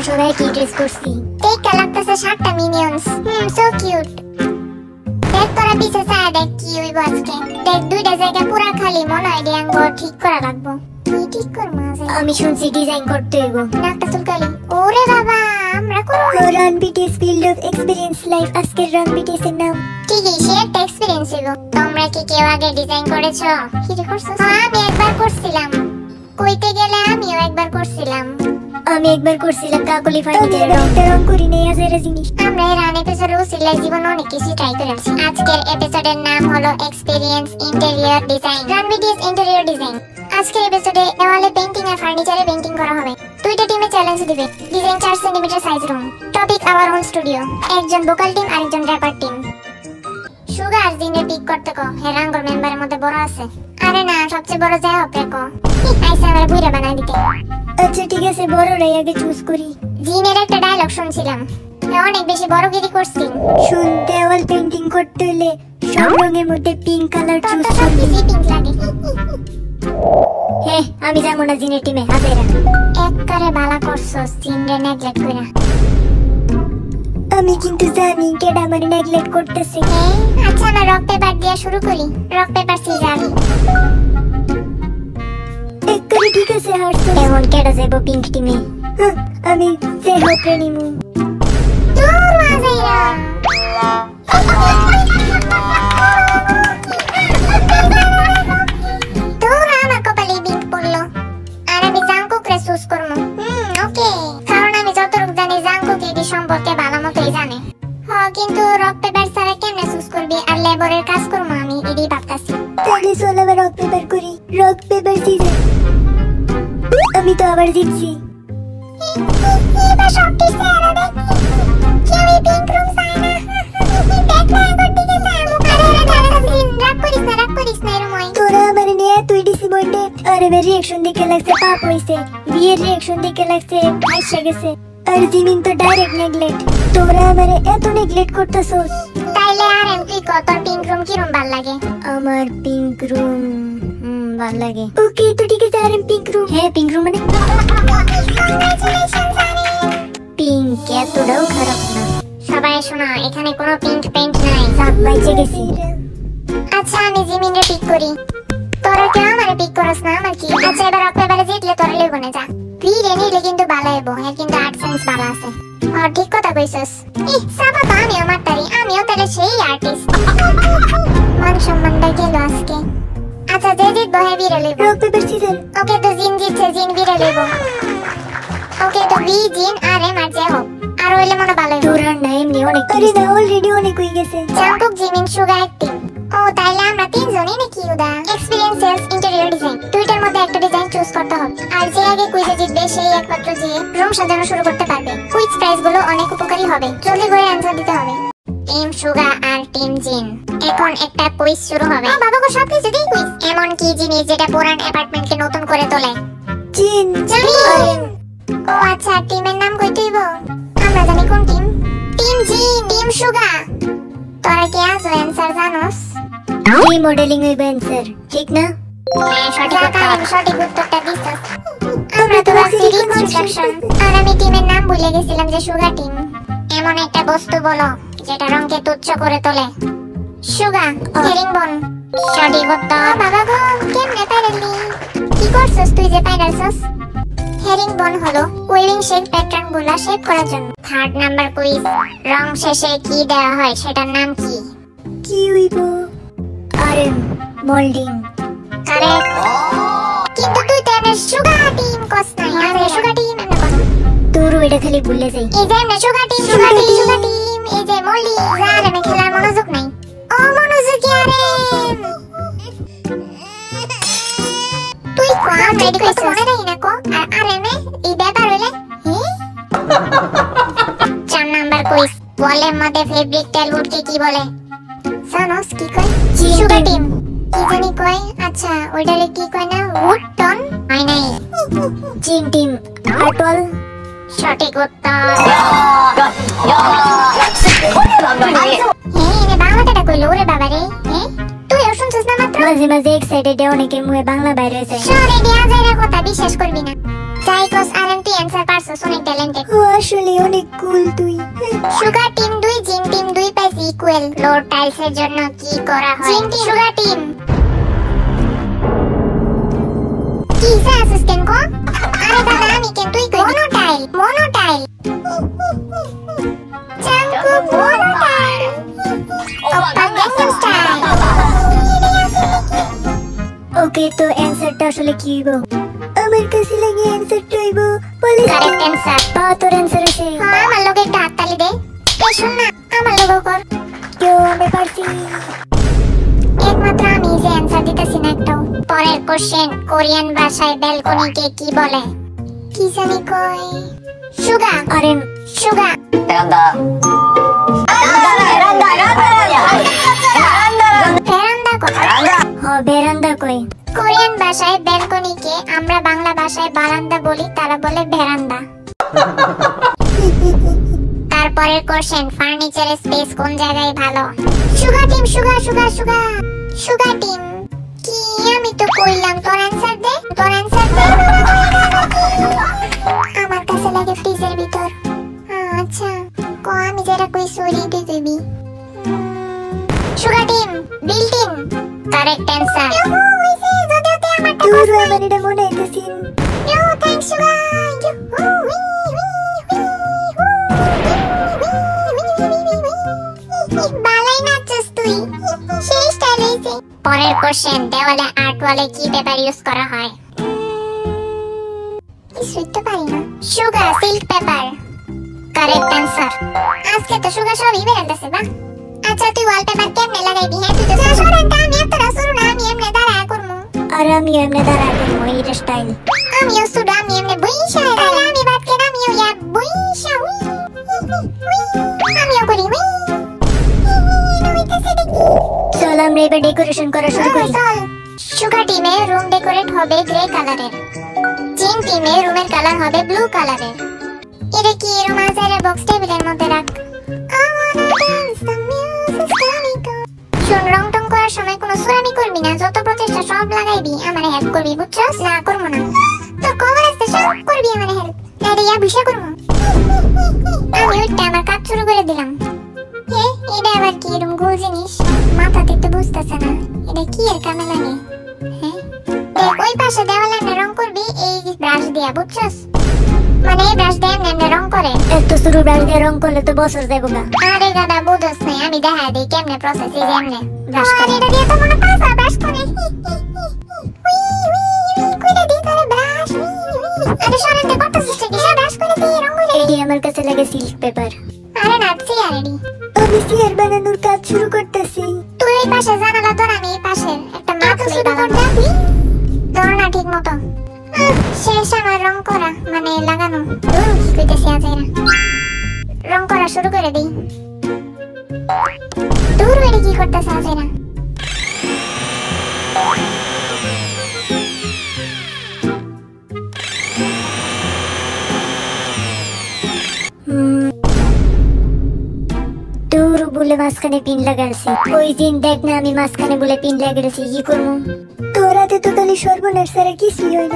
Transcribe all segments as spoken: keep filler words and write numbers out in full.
সবাই কি ড্রেস করছি দেখা লাগতেছে সাতটা মিনিয়ন্স। হুম সো কিউট। দেখ তোরা পিছে চায় দেখ কি হইব আজকে। দেখ দুইটা জায়গা পুরা খালি, মনে হয় ডিয়াঙ্গ ঠিক করা লাগবো। কি ঠিক করব? আমি শুনছি ডিজাইন করতে হইব। নাকটা চুলকালি। ওরে বাবা আমরা করব Run BTS field of experience life. আজকের রান বিটিএস এর নাম ঠিকই, সে একটা এক্সপেরিয়েন্স হইব। তোমরা কি কেউ আগে ডিজাইন করেছো? কি রে করছো? হ্যাঁ আমি একবার করছিলাম। কইতে গেলে আমিও একবার করছিলাম। আমি একবার করছিলাম কাকলি ফার্নিচার রংটা রং করি নেই আজের জিনিস। আমরা এর আন এপিসোডে উসিলাই জীবন অনেক কিছু ট্রাই করেছি। আজকের এপিসোডের নাম হলো experience interior design, Run BTS interior design. আজকের এপিসোডে দেওয়ালে পেইন্টিং আর ফার্নিচারে পেইন্টিং করা হবে। দুইটা টিমে চ্যালেঞ্জ দিবে। ডিজাইন চার centimetre size room. Topic our own studio. একজন ভোকাল টিম আর একজন র্যাপার টিম। সুগার জিনে পিক করতে কো। হেরাঙ্গর মেম্বারের মধ্যে বড় আছে। আরে না সবচেয়ে বড় যায় হবে কো। আইসা আমরা বুইরা বানাই দিতে। আচ্ছা ঠিক আছে, বড়রাই আগে চুজ করি। জিনের একটা ডায়লগ শুনছিলাম, অনেক বেশি বড়গিরি করছি। শুন, দেওয়াল পেইন্টিং করতে হলে সব রঙের মধ্যে পিঙ্ক কালার চুজ করবি। পিঙ্ক লাগে। হে আমি যাবো না জিনের টিমে। হাজারা একবারে বালা করছো জিনরে নেগলেক্ট কইরা। আমি কিন্তু জানি কেডা আমারে নেগলেক্ট করতেছে। আচ্ছা আমরা রক পেপার দিয়ে শুরু করি। Rock paper scissor. একবারে ঠিক আছে। হারছো এখন কেডা যাইবো পিঙ্ক টিমে? আমি যে হোপরে নিমু। দূর আজাইরা দূর আমার কপালে পিঙ্ক পড়লো। আর আমি জাঙ্কুকরে চুজ করবো। হুম ওকে, কারণ আমি যতটুকু জানি জাঙ্কুক এটি সম্পর্কে ভালো মতোই জানে। হ্যাঁ কিন্তু রক পেপার ছাড়া কেমনে চুজ করবি? আর লেবারের কাজ করবো আমি, এটাই ভাবতাছি। তাহলে চল আবার রক পেপার করি। Rock paper scissor. আমি তো আবার জিতছি। এবার সবটি সেরা দেখি। কেউ এই পিঙ্ক রুম চায় না। দেখ না একবার দিকে যাবো। আরে আরে ধারে ধারে রাগ করিস না, রাগ করিস না এরময়। তোরা আমার নিয়ে তুই ডিসি বলতে আর এবার রিঅ্যাকশন দেখে লাগছে পাপ হইছে। বিয়ের রিঅ্যাকশন দেখে লাগছে হাসে গেছে। আর জিমিন তো ডাইরেক্ট নেগলেক্ট। তোরা আমারে এত নেগলেক্ট করতেছস। তাইলে আর এম তুই কত পিঙ্ক রুম কি রুম ভাল লাগে? আমার পিঙ্ক রুম হুম ভাল লাগে। ওকে তো ঠিক আছে, আর এম পিঙ্ক রুম। হ্যাঁ পিঙ্ক রুম মানে কংগ্রাচুলেশনস আরে। পিঙ্ক এতটাও খারাপ না। সবাই শোনা, এখানে কোনো পিঙ্ক পেইন্ট নাই। সব বাইচে গেছি। আচ্ছা আমি জিমিনরে পিক করি। তোরা কেউ আমারে পিক করস না, আমার কি? আচ্ছা এবার রক পেপারে জিতলে তোরা লইব না যা। তুই রে নিলে কিন্তু ভালো হইব। হ্যাঁ কিন্তু আর্ট সেন্স ভালো আছে। আর ঠিক কথা কইছস। ই সাবা তো আমি আমার তারি, আমিও তাহলে সেই আর্টিস্ট। মান সম্মানটা গেল আজকে। আচ্ছা যে জিতবো হ্যাঁ বিরে লইব। Rock paper caesar. ওকে তো জিন জিতছে, জিন বিরে লইব। ওকে তো বি জিন আর এম আর যে হোক। আর হইলে মনে ভালো হইব। তোরা না এমনি অনেক। আরে না অলরেডি অনেক হয়ে গেছে। জাম্পুক জিমিন সুগা একটিং। ও তাইলে আমরা তিনজনই নাকি উদা? Experience sales interior design. দুইটার মধ্যে একটা ডিজাইন চুজ করতে হবে। আর যে আগে কুইজে জিতবে সেই একমাত্র যে রুম সাজানো শুরু করতে পারবে। কুইজ প্রাইজ গুলো অনেক উপকারী হবে। জলদি করে অ্যানসার দিতে হবে। টিম সুগা আর টিম জিন, এখন একটা কুইজ শুরু হবে। ও বাবা গো সব কিছু দেই কুইজ। এমন কি জিনিস যেটা পুরান অ্যাপার্টমেন্টকে নতুন করে তোলে? জিন। জিন। ও আচ্ছা টিমের নাম কইতে হইব? আমরা জানি কোন টিম। টিম জিন, টিম সুগা। তোরা কি আজ অ্যানসার জানোস? এই মডেলিং এর অ্যানসার ঠিক না? হ্যাঁ সঠিক উত্তর। সঠিক উত্তরটা দিছস। আমরা তো ভাবছি রিকনস্ট্রাকশন। আর আমি টিমের নাম ভুলে গেছিলাম যে সুগা টিম। এমন একটা বস্তু বলো যেটা রংকে তুচ্ছ করে তোলে। সুগা, হেরিংবন। সঠিক উত্তর। বাবা গো কেমনে পারলি? কি করছস তুই যে পাইরাছস? হেরিংবন হলো উইভিং শেপ প্যাটার্ন গুলা শেপ করার জন্য। থার্ড নাম্বার কুইজ, রং শেষে কি দেওয়া হয় সেটার নাম কি? কি হইব? RM moulding. কারেক্ট। কিন্তু তুই তো এমন সুগা টিম কস নাই। আরে সুগা টিম এমন কস। তোর এটা খালি ভুলে যাই। এই যে এমন সুগা টিম, সুগা টিম, সুগা টিম। এই যে মোল্ডিং। আর আমি খেলার মনোযোগ নাই। ও মনোযোগী আরে। তুই কোন রেডি কইছ মনে রাখি না কো। আর আরে মে এই ব্যাপার হইলে হি। চার নাম্বার কুইজ, ওয়ালের মধ্যে ফেব্রিক টেলউড কে কি বলে? জানোস কি কয়? সুগা টিম। কি জানি কয়? আচ্ছা ওইটারে কি কয় না? Wood tone? হয় নাই। জিন টিম আটল। সঠিক উত্তর। হ্যাঁ এনে বাংলাটা কইলো ওরে বাবা রে। হ্যাঁ তুই শুনছিস না মাত্র? মাঝে মাঝে এক্সাইটেড অনেকের মুখে বাংলা বাইরে হয়েছে। সরে দিয়া যাইরা কথা বিশ্বাস করবি না। জাইকস আরএম তুই অ্যানসার পারছস, অনেক ট্যালেন্টেড। ও আসলে অনেক কুল তুই। সুগার টিম দুই জিন টিম দুই পাইছে ইকুয়াল। লোড টাইলসের জন্য কি করা হয়? জিন টিম সুগার টিম কি অ্যাসিস্ট্যান্ট কো? আরে দাদা আমি কেন তুই কই? মনোটাইল মনোটাইল জাঙ্কুক মনোটাইল ওপা গ্যাংস্টার স্টাইল। ওকে তো অ্যানসারটা আসলে কি হইব? আমার কাছে লাগে অ্যানসারটা হইব পুলিশ। Correct answer. বা তোর অ্যানসার আছে? হ্যাঁ আমার লগে একটা হাততালি দে। এই শুন না আমার লগে কর। কেউ আমি পারছি। একমাত্র আমি যে অ্যানসার দিতেছি না একটাও। পরের কোশ্চেন, কোরিয়ান ভাষায় ব্যালকনিকে কি বলে? কি জানি কই? সুগা। আরে সুগা। বেরান্দা বেরান্দা বেরান্দা কই? হ বেরান্দা কই। কোরিয়ান ভাষায় ব্যালকনিকে আমরা বাংলা ভাষায় বারান্দা বলি, তারা বলে ভেরান্দা। তারপরের কোশ্চেন, ফার্নিচারের স্পেস কোন জায়গায় ভালো? সুগা টিম সুগা সুগা সুগা সুগা টিম কি আমি তো কইলাম তোর অ্যানসার দে, তোর অ্যানসার দে। আমার কাছে লাগে ফ্রিজের ভিতর। আচ্ছা কো আমি যেটা কই সরি তুই কইবি। Suga team built in correct answer. হইছে যদিও তে আমার তোর আমার এটা মনে হইতেছি। ইউ থ্যাঙ্কস সুগা। বালাই নাচছস তুই, সেই স্টাইল হইছে। পরের কোশ্চেন, দেওয়ালে আর্ট ওয়ালে কি পেপার ইউজ করা হয়? কিছুই তো পারি না। সুগা সিল্ক পেপার কারেক্ট অ্যানসার। আজকে তো সুগা সবই বেরাতেছে বা। আচ্ছা তুই ওয়ালপেপার কেমনে লাগাইবি? হ্যাঁ তুই তো সরান তা আমি এত রাসুরু না, আমি এমনে দাঁড়ায় করমু। আর আমি এমনি দাঁড়ায় করবো, এটা স্টাইল। আমিও সুডা, আমি এমনে বইসা তাহলে আমি বাদ কেন আমিও ইয়া বইসা হুই আমিও করি হুই। চল আমরা এবার ডেকোরেশন করা শুরু করি। সুগার টিমে রুম ডেকোরেট হবে গ্রে কালারের, জিন টিমে রুমের কালার হবে ব্লু কালারের। এটা কি রুম আজারে বক্স টেবিলের মধ্যে রাখ। শুন রং টং করার সময় কোনো সুরামি করবি না, যত প্রচেষ্টা সব লাগাইবি আমারে হেল্প করবি, বুঝছস? না করবো না তো কভার আসতে সব করবি আমারে হেল্প, নাইলে ইয়া বিষয় করবো। আমি ওইটা আমার কাজ শুরু করে দিলাম। হে এটা আবার কি এরকম গোল জিনিস? মাথাতে তো বুঝতেছে না এটা কি এর কামে লাগে। হ্যাঁ দেখ ওই পাশে দেওয়ালে এমনি রং করবি এই ব্রাশ দিয়া, বুঝছস? মানে এই ব্রাশ দিয়ে এমনি রং করে। এত শুরু ব্রাশ দিয়ে রং করলে তো বছর যাবো না। আরে দাদা বুঝছস না, আমি দেখাই দিই কেমনে প্রসেস। এই যে এমনি ব্রাশ করে, এটা দিয়ে তো মনে পাঁচা ব্রাশ করে। হুই হুই কইরা দি তোরে ব্রাশ। আরে সরাতে করতেছিস কি? সব ব্রাশ করে দিয়ে রং করে। এটি আমার কাছে লাগে সিল্ক পেপার। আরে নাচছি আরেডি। আমি চেয়ার বানানোর কাজ শুরু করতেছি। তুই এই পাশে জানালা ধর, আমি এই পাশে একটা মাপ শুরু করতে ধর না ঠিক মতো। শেষ আমার রং করা মানে লাগানো। কইতেছি আজাইরা রং করা শুরু করে দেই। দূর বেড়ে কি করতেছে আজাইরা? তোর বলে মাঝখানে পিন লাগাইছি। ওই দিন দেখ না আমি মাঝখানে বলে পিন লাগাইছি, কি করবো? তোর হাতে তো তাহলে সর্বনাশ ছাড়া কিছুই হয় না।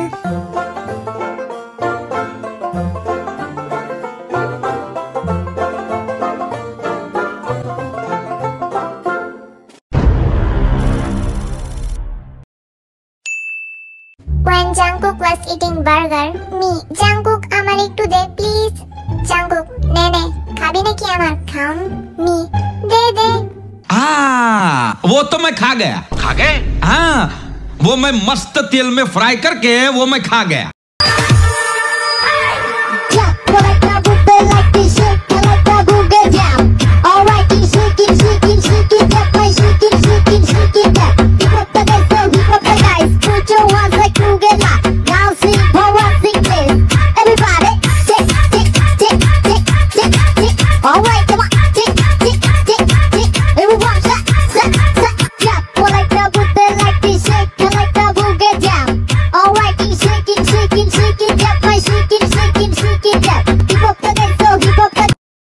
When Jungkook was eating burger, me Jungkook আমার একটু দে প্লিজ। Jungkook নে নে খাবি নাকি আমার? খাম মি দে দে। हाँ वो तो मैं खा गया। खा गए? हाँ वो मैं मस्त तेल में फ्राई करके वो मैं खा गया।